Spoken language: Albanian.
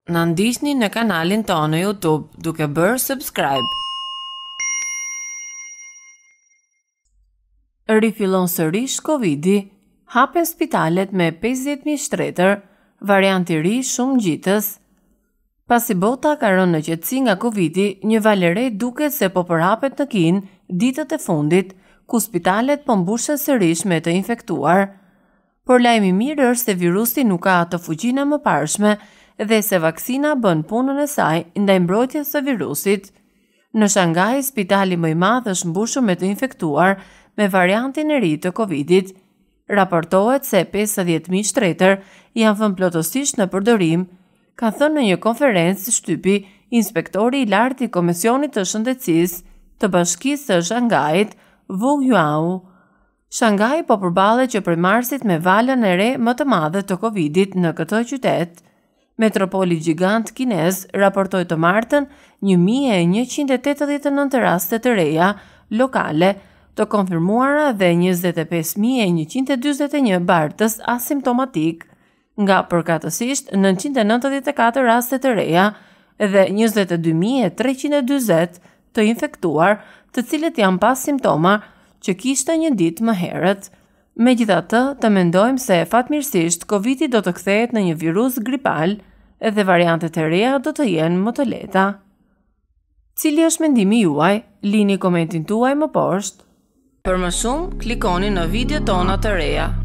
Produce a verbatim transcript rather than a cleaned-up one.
Na ndiqni në kanalin tonë në YouTube duke bërë subscribe. Rifillon sërish kovidi, hapen spitalet me pesëdhjetë mijë shtreter, varianti ri shumë ngjites. Pasi bota ka rënë në qetësi nga kovidi, një valere duket se po përhapet në Kinë ditët e fundit, ku spitalet po mbushen sërish me të infektuar. Por lajmi i mirë është se virusi nuk ka atë fuqinë e mëparshme dhe se vaksina bën punën e saj ndaj mbrojtjes së virusit. Në Shangaj, spitali më i madh është mbushur me të infektuar me variantin e ri të kovidit. Raportohet se pesëdhjetë mijë shtreter janë vënë plotësisht në përdorim, ka thënë në një konferencë shtypi inspektori i lartë i Komisionit të Shëndetësisë të Bashkisë së Shangajit, Wu Yuao. Shangaj po përballet që prej marsit me valën e re më të madhe të kovidit në këtë qytet. Metropoli gjigant kinez raportoi të martën një mijë e njëqind e tetëdhjetë e nëntë raste të reja lokale të konfirmuara dhe njëzet e pesë mijë e njëqind e dyzet e një bartës asimptomatik, nga përkatësisht nëntëqind e nëntëdhjetë e katër raste të reja dhe njëzet e dy mijë e treqind e dyzet të infektuar, të cilët janë pas simptoma që kishte një ditë më herët. Megjithatë, të mendojmë se fatmirësisht kovidi do të kthehet në një virus gripal dhe variantet e reja do të jenë më të lehta. Cili është mendimi juaj? Lini komentin tuaj më poshtë. Për më shumë, klikoni në video tona të reja.